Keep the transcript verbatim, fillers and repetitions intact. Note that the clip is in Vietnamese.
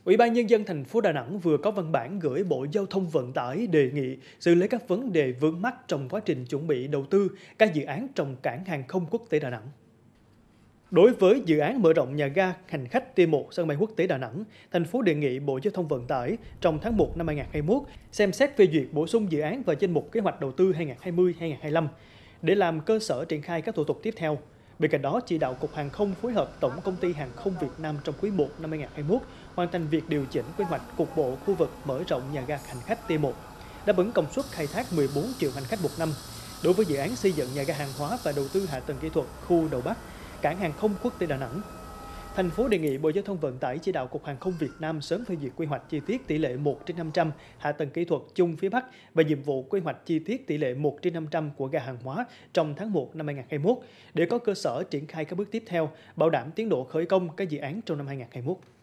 Ủy ban Nhân dân thành phố Đà Nẵng vừa có văn bản gửi Bộ Giao thông Vận tải đề nghị xử lý các vấn đề vướng mắc trong quá trình chuẩn bị đầu tư các dự án trong cảng hàng không quốc tế Đà Nẵng. Đối với dự án mở rộng nhà ga hành khách T một sân bay quốc tế Đà Nẵng, thành phố đề nghị Bộ Giao thông Vận tải trong tháng một năm hai nghìn không trăm hai mươi mốt xem xét phê duyệt bổ sung dự án vào danh mục kế hoạch đầu tư hai nghìn không trăm hai mươi đến hai nghìn không trăm hai mươi lăm để làm cơ sở triển khai các thủ tục tiếp theo. Bên cạnh đó, chỉ đạo Cục Hàng không phối hợp Tổng Công ty Hàng không Việt Nam trong quý một năm hai nghìn không trăm hai mươi mốt hoàn thành việc điều chỉnh quy hoạch cục bộ khu vực mở rộng nhà ga hành khách T một, đáp ứng công suất khai thác mười bốn triệu hành khách một năm. Đối với dự án xây dựng nhà ga hàng hóa và đầu tư hạ tầng kỹ thuật khu đầu Bắc, cảng hàng không quốc tế Đà Nẵng, thành phố đề nghị Bộ Giao thông Vận tải chỉ đạo Cục Hàng không Việt Nam sớm phê duyệt quy hoạch chi tiết tỷ lệ một trên năm trăm hạ tầng kỹ thuật chung phía Bắc và nhiệm vụ quy hoạch chi tiết tỷ lệ một trên năm trăm của ga hàng hóa trong tháng một năm hai nghìn không trăm hai mươi mốt để có cơ sở triển khai các bước tiếp theo, bảo đảm tiến độ khởi công các dự án trong năm hai nghìn không trăm hai mươi mốt.